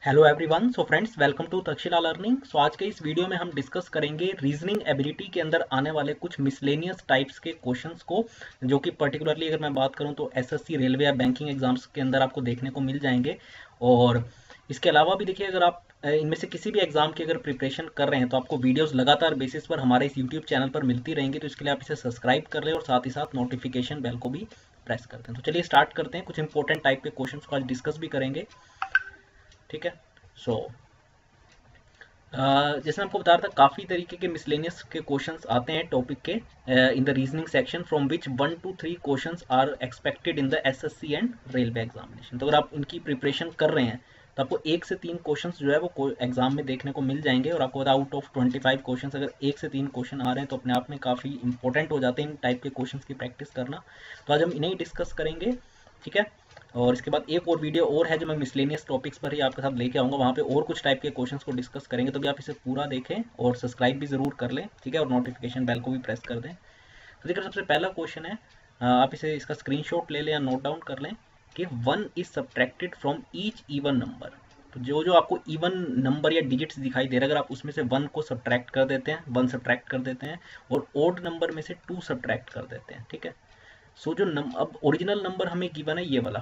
Hello everyone. So friends, welcome to Takshashila learning. So आज के इस वीडियो में हम डिस्कस करेंगे रीजनिंग एबिलिटी के अंदर आने वाले कुछ मिसलेनियस टाइप्स के क्वेश्चंस को, जो कि पर्टिकुलरली अगर मैं बात करूं तो एसएससी, रेलवे या बैंकिंग एग्जाम्स के अंदर आपको देखने को मिल जाएंगे। और इसके अलावा भी देखिए, अगर आप इनमें से किसी भी एग्जाम की अगर प्रिपरेशन कर रहे हैं तो आपको वीडियोस लगातार बेसिस पर हमारे इस यूट्यूब चैनल पर मिलती रहेंगी। तो इसके लिए आप इसे सब्सक्राइब कर लें और साथ ही साथ नोटिफिकेशन बेल को भी प्रेस कर दें। तो चलिए स्टार्ट करते हैं। कुछ इंपॉर्टेंट टाइप के क्वेश्चन को आज डिस्कस भी करेंगे, ठीक है। सो जैसे मैं आपको बता रहा था, काफ़ी तरीके के मिसलेनियस के क्वेश्चंस आते हैं टॉपिक के in the reasoning section, from which 1 to 3 questions are expected in the SSC and railway examination. तो अगर आप इनकी प्रिपरेशन कर रहे हैं तो आपको 1 से 3 क्वेश्चंस जो है वो एग्जाम में देखने को मिल जाएंगे। और आपको आउट ऑफ 25 क्वेश्चंस अगर 1 से 3 क्वेश्चन आ रहे हैं तो अपने आप में काफ़ी इंपॉर्टेंट हो जाते हैं इन टाइप के क्वेश्चन की प्रैक्टिस करना। तो आज हम इन्हें डिस्कस करेंगे, ठीक है। और इसके बाद एक और वीडियो और है जो मैं मिसलेनियस टॉपिक्स पर ही आपके साथ लेके आऊँगा, वहाँ पे और कुछ टाइप के क्वेश्चंस को डिस्कस करेंगे। तो भी आप इसे पूरा देखें और सब्सक्राइब भी ज़रूर कर लें, ठीक है, और नोटिफिकेशन बेल को भी प्रेस कर दें। तो देखिए, सबसे पहला क्वेश्चन है, आप इसे इसका स्क्रीनशॉट ले लें या नोट डाउन कर लें कि 1 is subtracted from each even number. तो जो जो आपको इवन नंबर या डिजिट्स दिखाई दे रहा है, अगर आप उसमें से 1 को सब्ट्रैक्ट कर देते हैं, 1 सब्ट्रैक्ट कर देते हैं, और ओड नंबर में से 2 सब्ट्रैक्ट कर देते हैं, ठीक है। सो जो अब ओरिजिनल नंबर हमें गिवन है ये वाला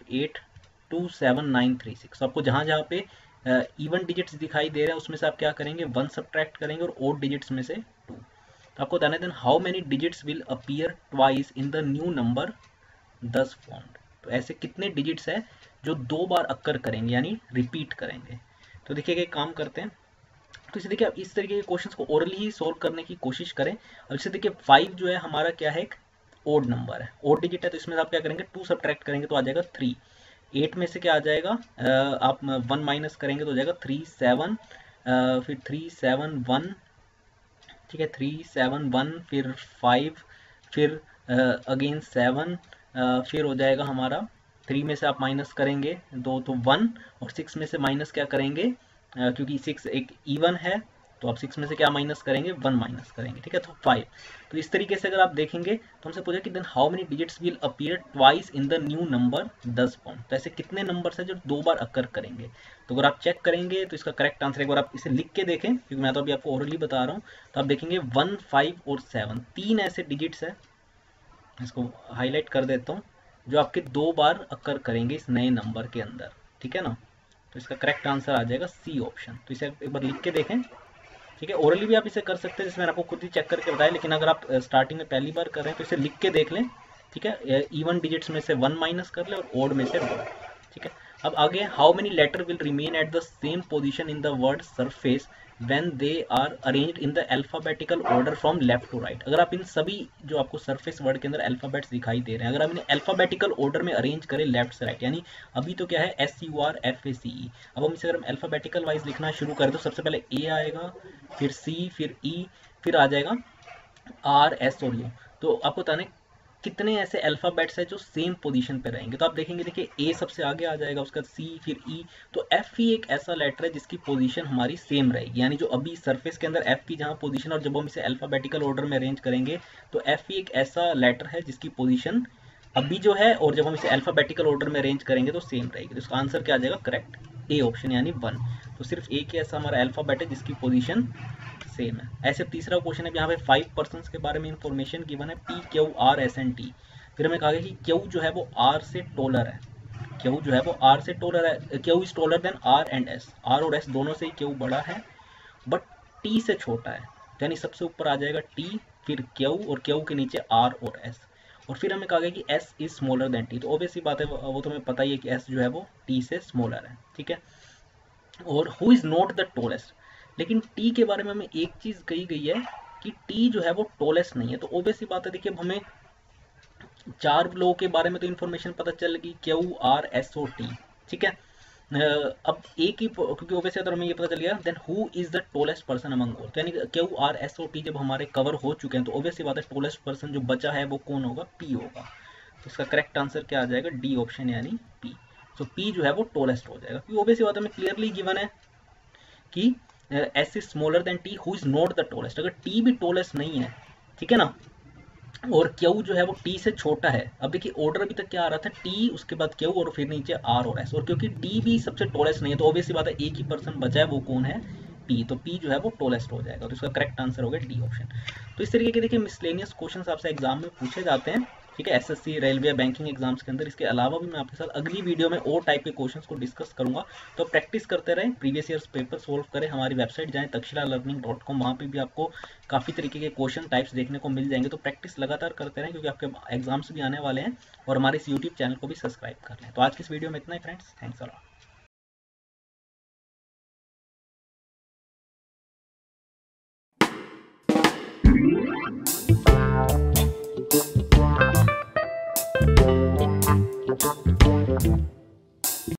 582796। आपको जहां जहां पे इवन डिजिट्स दिखाई दे रहे हैं उसमें से आप क्या करेंगे, 1 सब्ट्रैक्ट करेंगे और ओड डिजिट्स में से 2। तो आपको बताना है then how many digits will appear twice in the new number 10 found. तो ऐसे कितने डिजिट्स है जो 2 बार अक्कर करेंगे, यानी रिपीट करेंगे। तो देखिए एक काम करते हैं। तो इसे देखिए, आप इस तरीके के क्वेश्चंस को ओरली ही सोल्व करने की कोशिश करें। अब इसे देखिए, 5 जो है हमारा क्या है, एक ओड नंबर है, ओड डिजिट है। तो इसमें आप क्या करेंगे, 2 सब्ट्रैक्ट करेंगे तो आ जाएगा 3। 8 में से क्या आ जाएगा, आप 1 माइनस करेंगे तो हो जाएगा 3 7, फिर 3 7 1, ठीक है, 3 7 1, फिर 5, फिर अगेन 7, फिर हो जाएगा हमारा 3 में से आप माइनस करेंगे 2 तो 1, और 6 में से माइनस क्या करेंगे, क्योंकि 6 एक इवन है तो आप 6 में से क्या माइनस करेंगे, 1 माइनस करेंगे, ठीक है, तो 5। तो इस तरीके से अगर आप देखेंगे तो हमसे पूछा कि then how many digits will appear twice in the new number 10 pound. तो ऐसे कितने नंबर्स है जो 2 बार अकर करेंगे। तो अगर आप चेक करेंगे तो इसका करेक्ट आंसर, एक बार आप इसे लिख के देखें क्योंकि मैं तो अभी आपको ओरली बता रहा हूँ। तो आप देखेंगे 1 5 और 7, 3 ऐसे डिजिट्स है, इसको हाईलाइट कर देता हूँ, जो आपके 2 बार अकर करेंगे इस नए नंबर के अंदर, ठीक है ना। तो इसका करेक्ट आंसर आ जाएगा सी ऑप्शन। तो इसे एक बार लिख के देखें, ठीक है। ओरली भी आप इसे कर सकते हैं, जिसमें आपको खुद ही चेक करके बताया, लेकिन अगर आप स्टार्टिंग में पहली बार कर रहे हैं तो इसे लिख के देख लें, ठीक है। इवन डिजिट्स में से 1 माइनस कर ले और ओड में से 2, ठीक है। अब आगे, how many letter will remain at the same position in the word surface when they are arranged in the alphabetical order from left to right. अगर आप इन सभी जो आपको सरफेस वर्ड के अंदर अल्फाबेट्स दिखाई दे रहे हैं, अगर आप इन्हें अल्फाबेटिकल ऑर्डर में अरेंज करें लेफ्ट से राइट, यानी अभी तो क्या है SURFACE, अब हम इसे अगर हम अल्फाबेटिकल वाइज लिखना शुरू करें तो सबसे पहले A आएगा, फिर C, फिर E, फिर आ जाएगा RS और U। तो आपको बताना है कितने ऐसे अल्फाबेट्स है जो सेम पोजीशन पे रहेंगे। तो आप देखेंगे, देखिए A सबसे आगे आ जाएगा, उसका C, फिर E। तो F ही एक ऐसा लेटर है जिसकी पोजीशन हमारी सेम रहेगी, यानी जो अभी सरफेस के अंदर F की जहाँ पोजीशन, और जब हम इसे अल्फाबेटिकल ऑर्डर में अरेंज करेंगे तो F ही एक ऐसा लेटर है जिसकी पोजीशन अभी जो है, और जब हम इसे अल्फाबेटिकल ऑर्डर में अरेंज करेंगे तो सेम रहेगी। तो इसका आंसर क्या आ जाएगा, करेक्ट ए ऑप्शन, यानी 1। तो सिर्फ एक ही ऐसा हमारा अल्फाबेट है जिसकी पोजीशन सेम है। ऐसे तीसरा क्वेश्चन है, यहाँ पे 5 पर्सन्स के बारे में इंफॉर्मेशन गिवन है, PQRSNT। फिर हमें कहा गया कि Q जो है वो R से टोलर है, Q जो है वो R से टोलर है, Q is taller than R and S, R और S दोनों से ही Q बड़ा है, बट T से छोटा है। यानी सबसे ऊपर आ जाएगा T, फिर Q, और Q के नीचे R और S। और फिर हमें कहा गया कि S is smaller than T। तो ऑब्वियस सी बात है, वो तो हमें पता ही है कि S जो है वो T से स्मॉलर है, ठीक है। और who is not the tallest, लेकिन टी के बारे में हमें एक चीज कही गई है कि टी जो है वो टोलेस्ट नहीं है। तो ऑब्वियस सी बात है, देखिए अब हमें 4 लोगों के बारे में तो इन्फॉर्मेशन पता चल गई, QRSOT, ठीक है। अब एक ही, क्योंकि ऑब्वियसली अगर हमें ये पता चल गया, then who is the tallest person among all. तो यानी QRSOT जब हमारे कवर हो चुके हैं तो ऑब्वियसली बात है टोलेस्ट पर्सन जो बचा है वो कौन होगा, P होगा। तो इसका करेक्ट आंसर क्या आ जाएगा, डी ऑप्शन, यानी P। तो P जो है वो टोलेस्ट हो जाएगा, क्योंकि ऑब्वियसली बात हमें क्लियरली गिवन है कि S is smaller than T, who is not the tallest. अगर T भी टोलेस्ट नहीं है, ठीक है ना, और क्यू जो है वो टी से छोटा है। अब देखिए ऑर्डर अभी तक क्या आ रहा था, टी उसके बाद क्यू और फिर नीचे आर और एस, और क्योंकि डी भी सबसे टॉलेस्ट नहीं है तो ऑब्वियसली बात है एक ही पर्सन बचा है, वो कौन है, पी। तो पी जो है वो टॉलेस्ट हो जाएगा, तो इसका करेक्ट आंसर हो गया डी ऑप्शन। तो इस तरीके के देखिए मिसलेनियस क्वेश्चन आपसे एग्जाम में पूछे जाते हैं, ठीक है, एसएससी, रेलवे, बैंकिंग एग्जाम्स के अंदर। इसके अलावा भी मैं आपके साथ अगली वीडियो में और टाइप के क्वेश्चंस को डिस्कस करूंगा। तो प्रैक्टिस करते रहें, प्रीवियस ईयर्स पेपर सोल्व करें, हमारी वेबसाइट जाएं takshilalearning.com, वहाँ पे भी आपको काफ़ी तरीके के क्वेश्चन टाइप्स देखने को मिल जाएंगे। तो प्रैक्टिस लगातार करते रहें क्योंकि आपके एग्जाम्स भी आने वाले हैं, और हमारे इस यूट्यूब चैनल को भी सब्सक्राइब कर लें। तो आज की इस वीडियो में इतना ही फ्रेंड्स, थैंक्स अ लॉट।